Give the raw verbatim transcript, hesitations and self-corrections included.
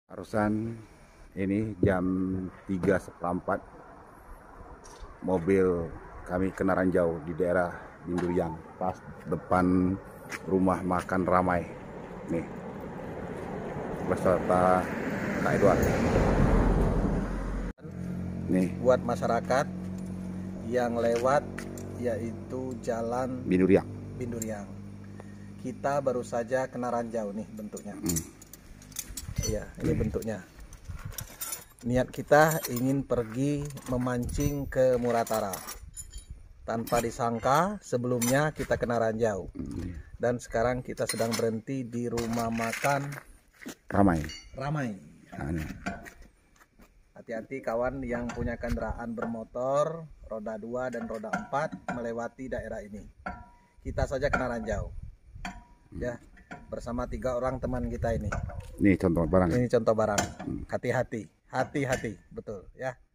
Barusan ini jam tiga seperempat mobil kami kena ranjau di daerah Binduriang, pas depan rumah makan Ramai nih, beserta Kak Edward nih. Buat masyarakat yang lewat yaitu jalan Binduriang Binduriang, kita baru saja kena ranjau nih bentuknya. hmm. Iya, ini bentuknya. Niat kita ingin pergi memancing ke Muratara. Tanpa disangka sebelumnya kita kena ranjau. Dan sekarang kita sedang berhenti di rumah makan Ramai. Ramai. Hati-hati kawan yang punya kendaraan bermotor roda dua dan roda empat melewati daerah ini. Kita saja kena ranjau. Ya, bersama tiga orang teman kita ini. Ini contoh barang. Ini contoh barang. Hati-hati, hati-hati, betul ya.